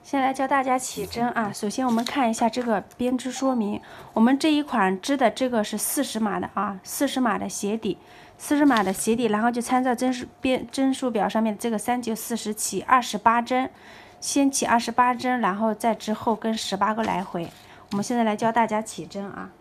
先来教大家起针啊。首先我们看一下这个编织说明，我们这一款织的这个是40码的啊，40码的鞋底，40码的鞋底，然后就参照针数表上面这个3、9、40起28针，先起28针，然后再织后跟18个来回。我们现在来教大家起针啊，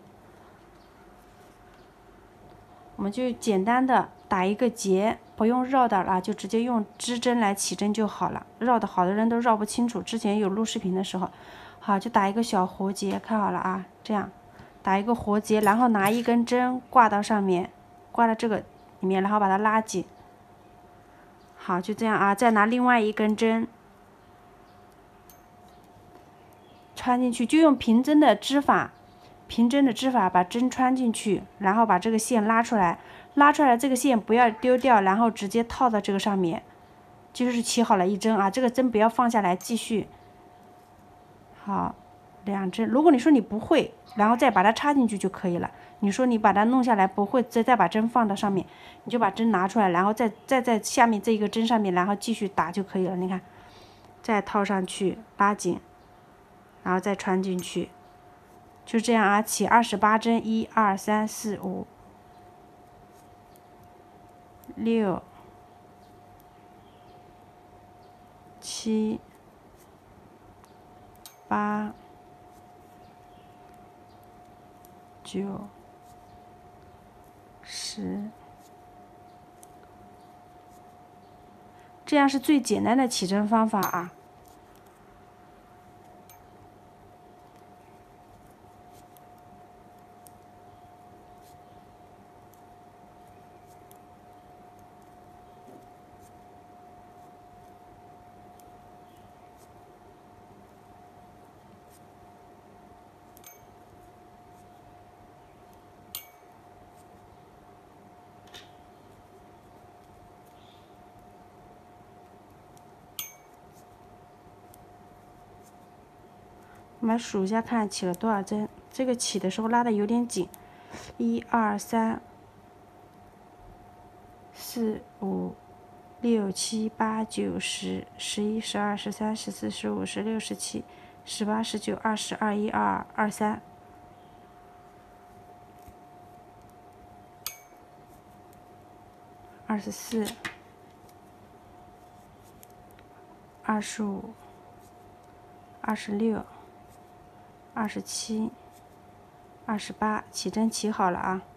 我们就简单的打一个结，不用绕的了，就直接用织针来起针就好了。绕的好的人都绕不清楚，之前有录视频的时候，好，就打一个小活结，看好了啊，这样打一个活结，然后拿一根针挂到上面，挂到这个里面，然后把它拉紧。好，就这样啊，再拿另外一根针穿进去，就用平针的织法。把针穿进去，然后把这个线拉出来，这个线不要丢掉，然后直接套到这个上面，就是起好了一针啊，这个针不要放下来，继续。好，2针。如果你说你不会，然后再把它插进去就可以了。你说你把它弄下来不会，再把针放到上面，你就把针拿出来，然后再在下面这一个针上面，然后继续打就可以了。你看，再套上去，拉紧，然后再穿进去。就这样啊，起28针，1、2、3、4、5、6、7、8、9、10，这样是最简单的起针方法啊。我们数一下，看起了多少针。这个起的时候拉的有点紧，1、2、3、4、5、6、7、8、9、10、11、12、13、14、15、16、17、18、19、20、21、22、23、24、25、26、27、28，起针起好了啊。